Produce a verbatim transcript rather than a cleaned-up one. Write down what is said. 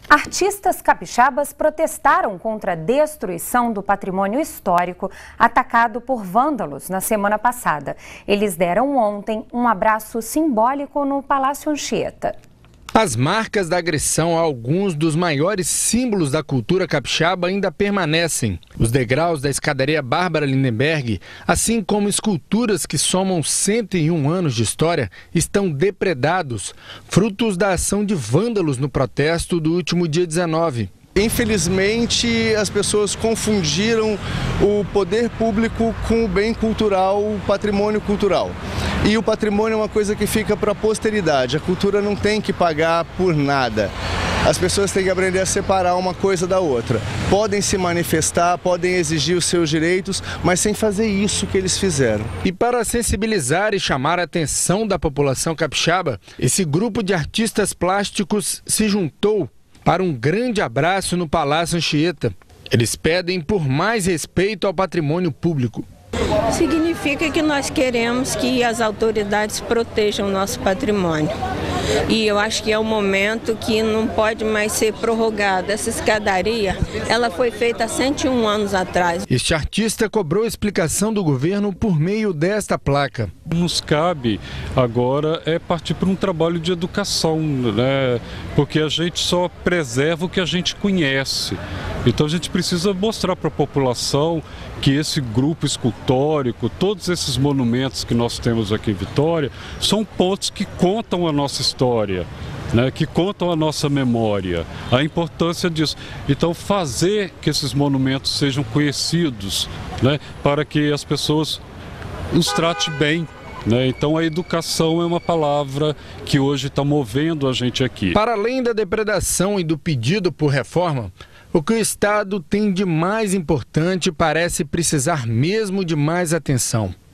Artistas capixabas protestaram contra a destruição do patrimônio histórico atacado por vândalos na semana passada. Eles deram ontem um abraço simbólico no Palácio Anchieta. As marcas da agressão a alguns dos maiores símbolos da cultura capixaba ainda permanecem. Os degraus da escadaria Bárbara Lindenberg, assim como esculturas que somam cento e um anos de história, estão depredados, frutos da ação de vândalos no protesto do último dia dezenove. Infelizmente, as pessoas confundiram o poder público com o bem cultural, o patrimônio cultural. E o patrimônio é uma coisa que fica para a posteridade. A cultura não tem que pagar por nada. As pessoas têm que aprender a separar uma coisa da outra. Podem se manifestar, podem exigir os seus direitos, mas sem fazer isso que eles fizeram. E para sensibilizar e chamar a atenção da população capixaba, esse grupo de artistas plásticos se juntou para um grande abraço no Palácio Anchieta. Eles pedem por mais respeito ao patrimônio público. Significa que nós queremos que as autoridades protejam o nosso patrimônio. E eu acho que é um momento que não pode mais ser prorrogado. Essa escadaria, ela foi feita há cento e um anos atrás. Este artista cobrou explicação do governo por meio desta placa. Nos cabe agora é partir para um trabalho de educação, né? Porque a gente só preserva o que a gente conhece. Então a gente precisa mostrar para a população que esse grupo escultórico, todos esses monumentos que nós temos aqui em Vitória, são pontos que contam a nossa história, né, que contam a nossa memória, a importância disso. Então fazer que esses monumentos sejam conhecidos, né, para que as pessoas os tratem bem. Né? Então a educação é uma palavra que hoje está movendo a gente aqui. Para além da depredação e do pedido por reforma, o que o Estado tem de mais importante parece precisar mesmo de mais atenção.